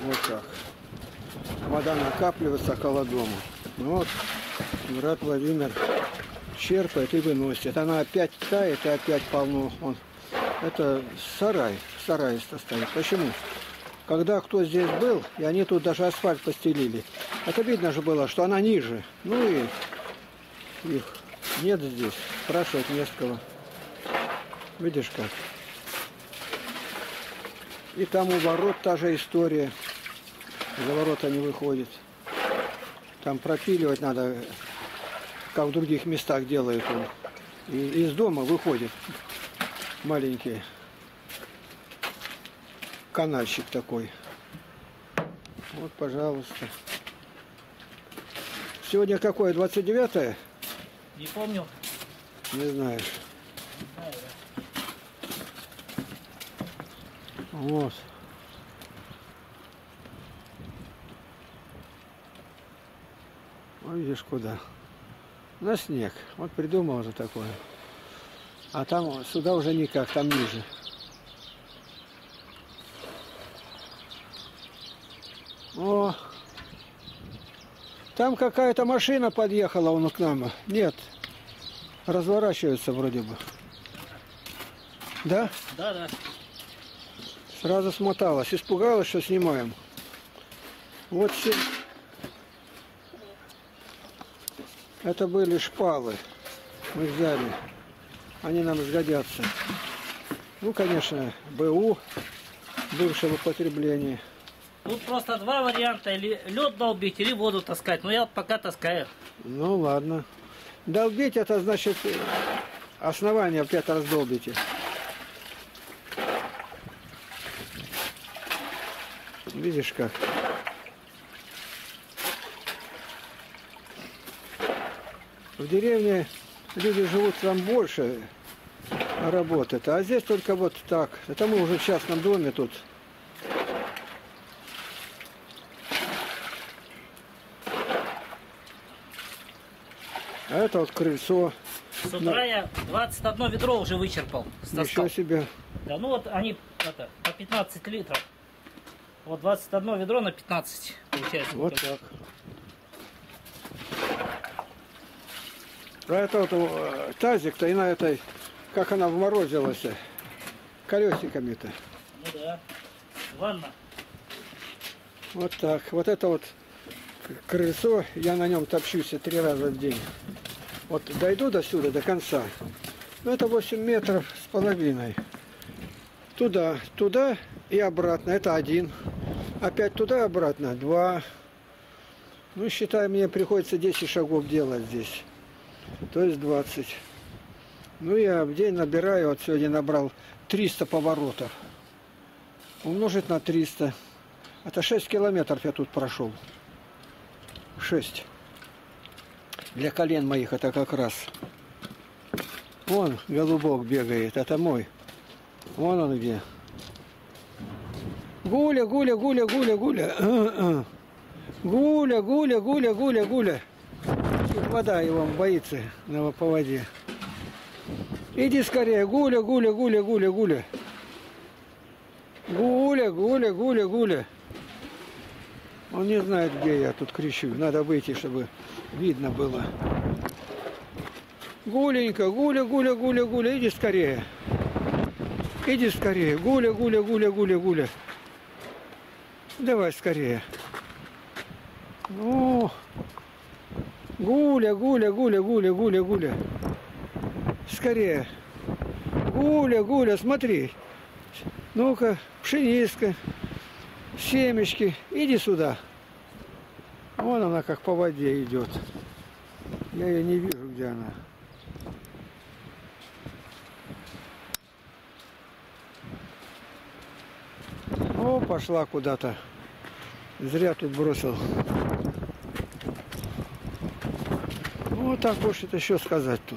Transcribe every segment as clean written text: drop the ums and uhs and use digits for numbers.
Вот так. Вода накапливается около дома. Ну вот, брат Владимир черпает и выносит. Она опять тает и опять полно. Это сарай. Сарай стоит. Почему? Когда кто здесь был, и они тут даже асфальт постелили, это видно же было, что она ниже. Ну и их нет здесь. Спрашивать не с кого. Видишь как? И там у ворот та же история. За ворота не выходит. Там пропиливать надо, как в других местах делают. И из дома выходит маленький канальчик такой. Вот, пожалуйста. Сегодня какое? 29-е? Не помню. Не знаешь. Не знаю, да. Вот. Видишь куда? На снег. Вот придумал уже такое. А там сюда уже никак, там ниже. О! Там какая-то машина подъехала вон к нам. Нет. Разворачивается вроде бы. Да? Да, да. Сразу смоталась. Испугалась, что снимаем. Вот все. Это были шпалы. Мы взяли. Они нам сгодятся. Ну, конечно, БУ бывшего употребления. Тут просто два варианта. Или лед долбить, или воду таскать. Но я пока таскаю. Ну, ладно. Долбить это значит основание 5 раз долбите. Видишь как? В деревне люди живут там больше, работают. А здесь только вот так. Это мы уже в частном доме тут. А это вот крыльцо. С утра я 21 ведро уже вычерпал. Ничего себе. Да, ну вот они это, по 15 литров. Вот 21 ведро на 15 получается. Вот так. А это вот тазик-то и на этой, как она вморозилась, колесиками-то. Ну да. Ванна. Вот так. Вот это вот крыльцо, я на нем топчусь 3 раза в день. Вот дойду до сюда, до конца. Ну, это 8 метров с половиной. Туда, туда и обратно. Это 1. Опять туда и обратно. 2. Ну, считай, мне приходится 10 шагов делать здесь. То есть 20. Ну, я в день набираю, вот сегодня набрал 300 поворотов. Умножить на 300. Это 6 километров я тут прошел. 6. Для колен моих это как раз. Вон голубок бегает, это мой. Вон он где. Гуля, гуля, гуля, гуля, гуля. Гуля, гуля, гуля, гуля, гуля. Вода его боится по воде. Иди скорее. Гуля, гуля, гуля, гуля, гуля. Гуля, гуля, гуля, гуля. Он не знает, где я тут кричу. Надо выйти, чтобы видно было. Гуленька, гуля, гуля, гуля, гуля. Иди скорее. Иди скорее. Гуля, гуля, гуля, гуля, гуля. Давай скорее. Ну, гуля, гуля, гуля, гуля, гуля, гуля. Скорее. Гуля, гуля, смотри. Ну-ка, пшеничка, семечки. Иди сюда. Вон она как по воде идет. Я ее не вижу, где она. О, пошла куда-то. Зря тут бросил. Вот так больше это еще сказать тут.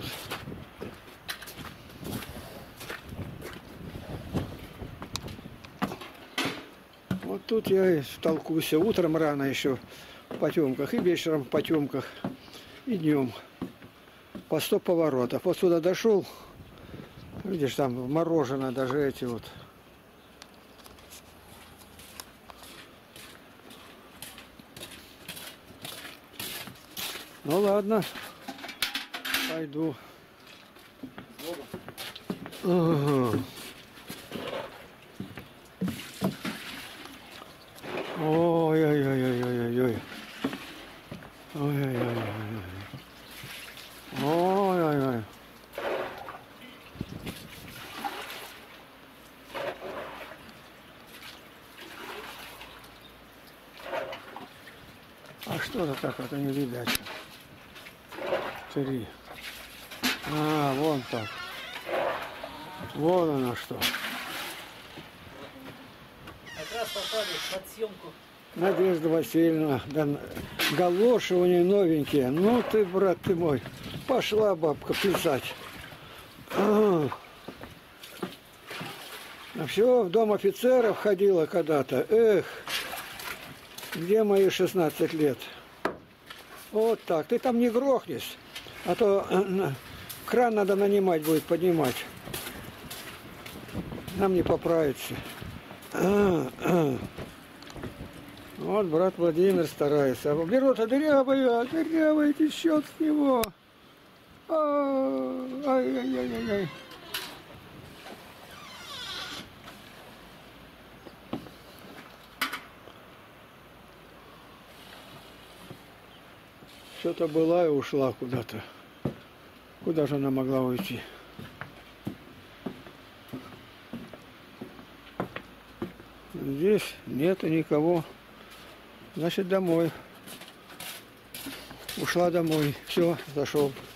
Вот тут я толкусь. Утром рано еще в потемках, и вечером в потемках, и днем. По 100 поворотов. Вот сюда дошел. Видишь, там мороженое даже эти вот. Ну ладно, пойду. Ага. Ой-ой-ой-ой-ой-ой. Ой-ой-ой-ой. Ой-ой-ой. А что это так, это не видать? 3. А, вон так. Вон оно что. Как раз попали под съемку. Надежда Васильевна, да, галоши у нее новенькие. Ну ты, брат ты мой, пошла бабка писать. А все, в дом офицеров ходила когда-то. Эх, где мои 16 лет? Вот так. Ты там не грохнись, а то кран надо нанимать будет, поднимать. Нам не поправится. Вот брат Владимир старается. А берут-то дырявая течет с него. Ай-яй-яй-яй. Что-то была и ушла куда-то. Куда же она могла уйти? Здесь нету никого. Значит, домой. Ушла домой. Все, зашел.